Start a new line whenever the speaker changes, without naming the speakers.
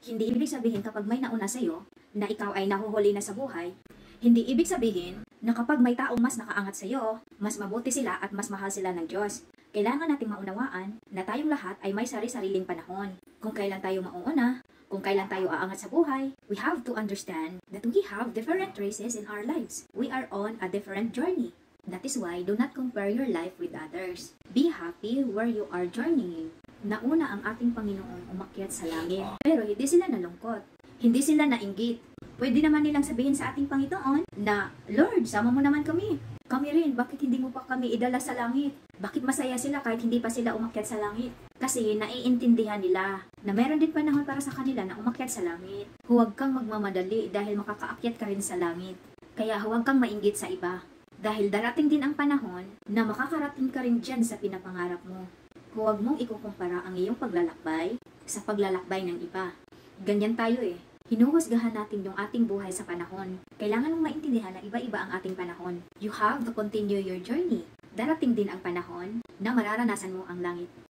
Hindi ibig sabihin kapag may nauna sa'yo na ikaw ay nahuhuli na sa buhay, hindi ibig sabihin na kapag may taong mas nakaangat sa'yo, mas mabuti sila at mas mahal sila ng Diyos. Kailangan nating maunawaan na tayong lahat ay may sari-sariling panahon. Kung kailan tayo mauuna, kung kailan tayo aangat sa buhay, we have to understand that we have different races in our lives. We are on a different journey. That is why do not compare your life with others. Be happy where you are journeying. Nauna ang ating Panginoon umakyat sa langit. Pero hindi sila nalungkot. Hindi sila nainggit. Pwede naman nilang sabihin sa ating Panginoon na, Lord, sama mo naman kami. Kami rin, bakit hindi mo pa kami idala sa langit? Bakit masaya sila kahit hindi pa sila umakyat sa langit? Kasi naiintindihan nila na meron din panahon para sa kanila na umakyat sa langit. Huwag kang magmamadali dahil makakaakyat ka rin sa langit. Kaya huwag kang mainggit sa iba. Dahil darating din ang panahon na makakarating ka rin dyan sa pinapangarap mo. Huwag mong ikukumpara ang iyong paglalakbay sa paglalakbay ng iba. Ganyan tayo eh. Hinuhusgahan natin yung ating buhay sa panahon. Kailangan mong maintindihan na iba-iba ang ating panahon. You have to continue your journey. Darating din ang panahon na mararanasan mo ang langit.